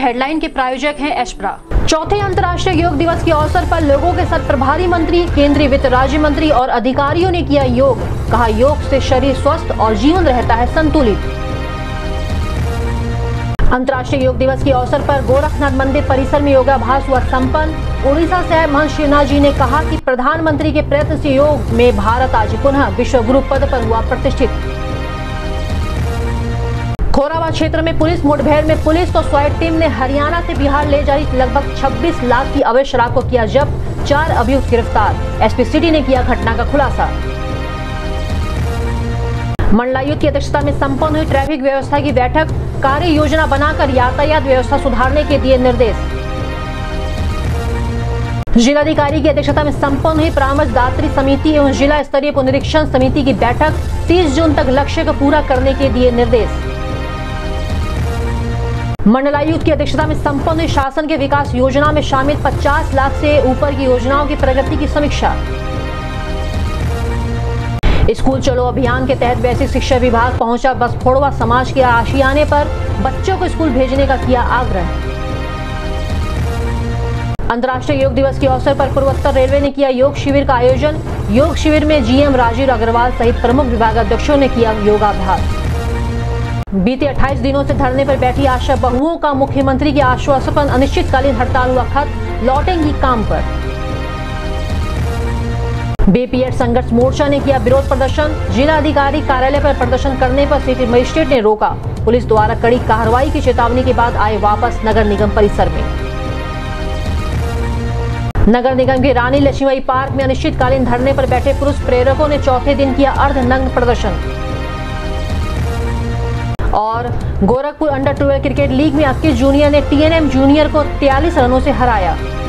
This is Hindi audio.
हेडलाइन के प्रायोजक हैं एस्प्रा। चौथे अंतर्राष्ट्रीय योग दिवस के अवसर पर लोगों के साथ प्रभारी मंत्री, केंद्रीय वित्त राज्य मंत्री और अधिकारियों ने किया योग। कहा, योग से शरीर स्वस्थ और जीवन रहता है संतुलित। अंतर्राष्ट्रीय योग दिवस के अवसर पर गोरखनाथ मंदिर परिसर में योगाभ्यास हुआ संपन्न। उड़ीसा से महंत शिवनाथ जी ने कहा कि प्रधानमंत्री के प्रयत्न से योग में भारत आज पुनः विश्व गुरु पद पर हुआ प्रतिष्ठित। खोराबाद क्षेत्र में पुलिस मुठभेड़ में पुलिस और स्वाइट टीम ने हरियाणा से बिहार ले जा रही लगभग 26 लाख की अवैध शराब को किया जब्त। 4 अभियुक्त गिरफ्तार। एसपी सिटी ने किया घटना का खुलासा। मंडलायुक्त की अध्यक्षता में संपन्न हुई ट्रैफिक व्यवस्था की बैठक। कार्य योजना बनाकर यातायात व्यवस्था सुधारने के दिए निर्देश। जिलाधिकारी की अध्यक्षता में संपन्न हुई परामर्शदात्री समिति एवं जिला स्तरीय पुनरीक्षण समिति की बैठक। 30 जून तक लक्ष्य को पूरा करने के दिए निर्देश। मंडलायुक्त की अध्यक्षता में संपन्न हुई शासन के विकास योजना में शामिल 50 लाख से ऊपर की योजनाओं की प्रगति की समीक्षा। स्कूल चलो अभियान के तहत बेसिक शिक्षा विभाग पहुंचा। बसफोड़वा समाज के आशियाने पर बच्चों को स्कूल भेजने का किया आग्रह। अंतर्राष्ट्रीय योग दिवस के अवसर पर पूर्वोत्तर रेलवे ने किया योग शिविर का आयोजन। योग शिविर में जीएम राजीव अग्रवाल सहित प्रमुख विभागाध्यक्षों ने किया योगाभ्यास। बीते 28 दिनों से धरने पर बैठी आशा बहुओं का मुख्यमंत्री के आश्वासन पर अनिश्चितकालीन हड़ताल हुआ खत्म। लौटेंगी काम पर। बीपीएड संघर्ष मोर्चा ने किया विरोध प्रदर्शन। जिला अधिकारी कार्यालय पर प्रदर्शन करने पर सिटी मजिस्ट्रेट ने रोका। पुलिस द्वारा कड़ी कार्रवाई की चेतावनी के बाद आए वापस नगर निगम परिसर में। नगर निगम के रानी लक्ष्मीबाई पार्क में अनिश्चितकालीन धरने पर बैठे पुरुष प्रेरकों ने चौथे दिन किया अर्धनग्न प्रदर्शन। और गोरखपुर अंडर 12 क्रिकेट लीग में 21 जूनियर ने टीएनएम जूनियर को 43 रनों से हराया।